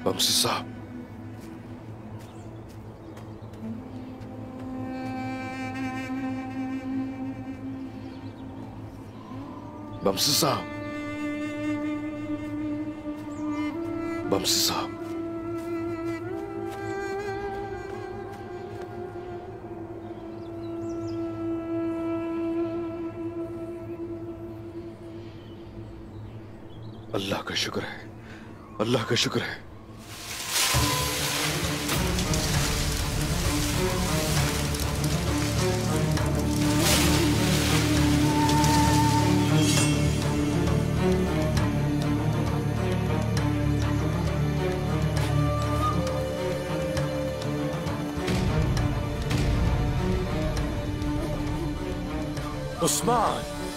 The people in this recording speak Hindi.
बमसी साहब, बमसी साहब, बमसी साहब, अल्लाह का शुक्र है, अल्लाह का शुक्र है। उस्मान,